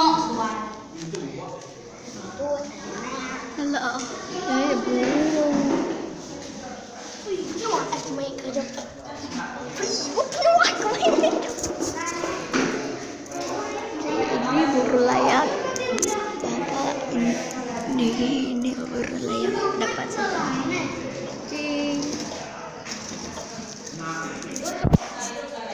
Halo, ya burung. Ini burung layak. Bapak ini burung layak dapat satu.